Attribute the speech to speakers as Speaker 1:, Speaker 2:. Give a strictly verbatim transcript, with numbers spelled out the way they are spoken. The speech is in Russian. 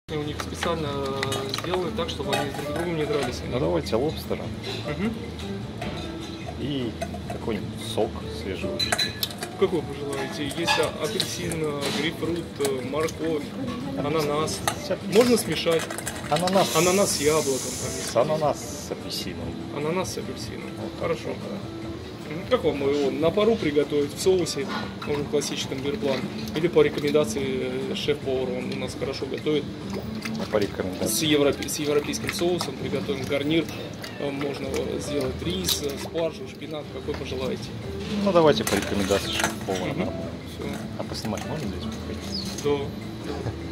Speaker 1: И у них специально сделаны так, чтобы они друг с другом не дрались.
Speaker 2: Ну давайте лобстера.
Speaker 1: Угу.
Speaker 2: И какой-нибудь сок свежий.
Speaker 1: Какой пожелаете? Есть апельсин, грейпфрут, морковь, ананас. Можно смешать.
Speaker 2: Ананас.
Speaker 1: Ананас с яблоком.
Speaker 2: С ананас с апельсином.
Speaker 1: Ананас с апельсином. Хорошо. Как вам его на пару приготовить в соусе, можно классическом бирплан, или по рекомендации шеф-повара, он у нас хорошо готовит.
Speaker 2: По рекомендации.
Speaker 1: С, европе, с европейским соусом приготовим гарнир, можно сделать рис, спаржу, шпинат, какой пожелаете.
Speaker 2: Ну давайте по рекомендации шеф-повара.
Speaker 1: Угу.
Speaker 2: А поснимать можно здесь?
Speaker 1: Да.